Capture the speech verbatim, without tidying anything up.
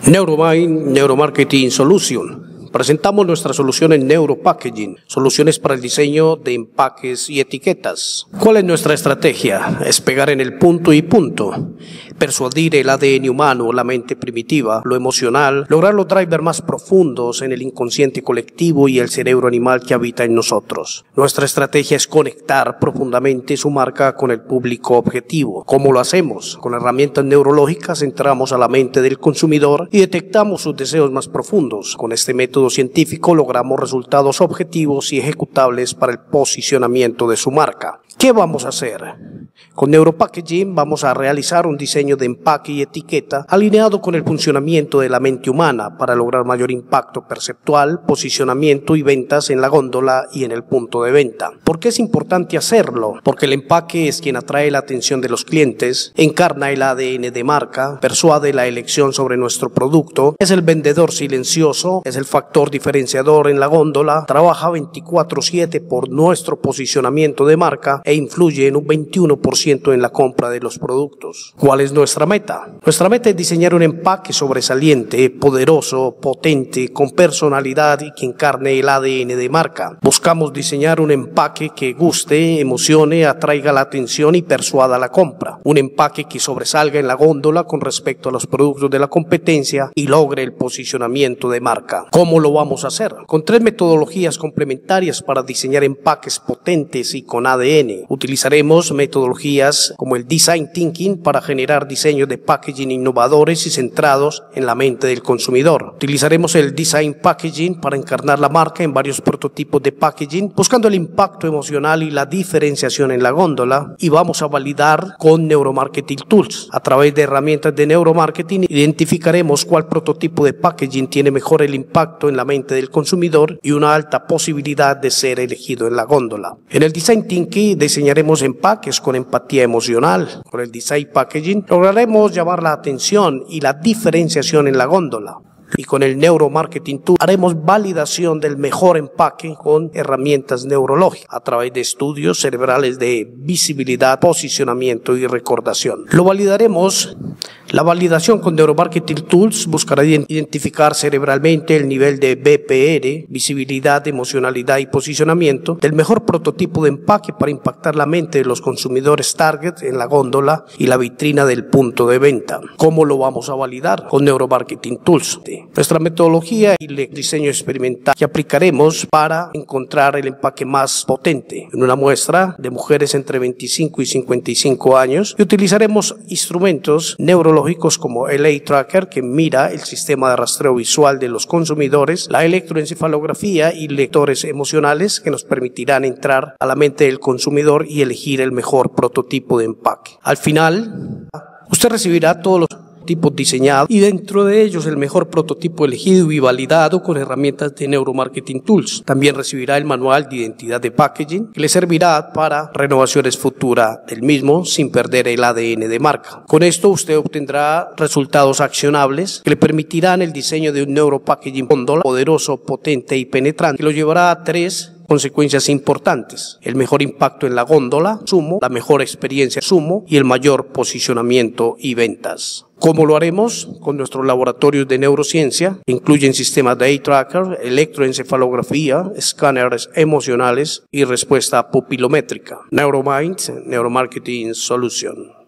Neuromind Neuromarketing Solution. Presentamos nuestras soluciones Neuropackaging, soluciones para el diseño de empaques y etiquetas. ¿Cuál es nuestra estrategia? Es pegar en el punto y punto. Persuadir el A D N humano, la mente primitiva, lo emocional, lograr los drivers más profundos en el inconsciente colectivo y el cerebro animal que habita en nosotros. Nuestra estrategia es conectar profundamente su marca con el público objetivo. ¿Cómo lo hacemos? Con herramientas neurológicas entramos a la mente del consumidor y detectamos sus deseos más profundos. Con este método científico logramos resultados objetivos y ejecutables para el posicionamiento de su marca. ¿Qué vamos a hacer? Con Neuropackaging vamos a realizar un diseño de empaque y etiqueta alineado con el funcionamiento de la mente humana para lograr mayor impacto perceptual, posicionamiento y ventas en la góndola y en el punto de venta. ¿Por qué es importante hacerlo? Porque el empaque es quien atrae la atención de los clientes, encarna el A D N de marca, persuade la elección sobre nuestro producto, es el vendedor silencioso, es el factor diferenciador en la góndola, trabaja veinticuatro siete por nuestro posicionamiento de marca e influye en un veintiuno por ciento en la compra de los productos. ¿Cuál es nuestra meta? Nuestra meta es diseñar un empaque sobresaliente, poderoso, potente, con personalidad y que encarne el A D N de marca. Buscamos diseñar un empaque que guste, emocione, atraiga la atención y persuada la compra. Un empaque que sobresalga en la góndola con respecto a los productos de la competencia y logre el posicionamiento de marca. ¿Cómo lo vamos a hacer? Con tres metodologías complementarias para diseñar empaques potentes y con A D N. Utilizaremos metodologías como el Design Thinking para generar diseños de packaging innovadores y centrados en la mente del consumidor. Utilizaremos el Design Packaging para encarnar la marca en varios prototipos de packaging, buscando el impacto emocional y la diferenciación en la góndola. Y vamos a validar con Neuromarketing Tools. A través de herramientas de neuromarketing identificaremos cuál prototipo de packaging tiene mejor el impacto en la mente del consumidor y una alta posibilidad de ser elegido en la góndola. En el Design Thinking diseñaremos empaques con empatía emocional. Con el Design Packaging lograremos llamar la atención y la diferenciación en la góndola. Y con el Neuromarketing Tool haremos validación del mejor empaque con herramientas neurológicas a través de estudios cerebrales de visibilidad, posicionamiento y recordación. Lo validaremos. La validación con Neuromarketing Tools buscará identificar cerebralmente el nivel de B P R, visibilidad, emocionalidad y posicionamiento del mejor prototipo de empaque para impactar la mente de los consumidores target en la góndola y la vitrina del punto de venta. ¿Cómo lo vamos a validar? Con Neuromarketing Tools. Nuestra metodología y el diseño experimental que aplicaremos para encontrar el empaque más potente en una muestra de mujeres entre veinticinco y cincuenta y cinco años y utilizaremos instrumentos neurológicos como el Eye Tracker que mira el sistema de rastreo visual de los consumidores, la electroencefalografía y lectores emocionales que nos permitirán entrar a la mente del consumidor y elegir el mejor prototipo de empaque. Al final, usted recibirá todos los tipos diseñados y dentro de ellos el mejor prototipo elegido y validado con herramientas de Neuromarketing Tools. También recibirá el manual de identidad de packaging que le servirá para renovaciones futuras del mismo sin perder el A D N de marca. Con esto usted obtendrá resultados accionables que le permitirán el diseño de un Neuropackaging góndola poderoso, potente y penetrante que lo llevará a tres consecuencias importantes: el mejor impacto en la góndola, sumo, la mejor experiencia, sumo, y el mayor posicionamiento y ventas. ¿Cómo lo haremos? Con nuestros laboratorios de neurociencia, que incluyen sistemas de Eye Tracker, electroencefalografía, escáneres emocionales y respuesta pupilométrica. Neuromind Neuromarketing Solution.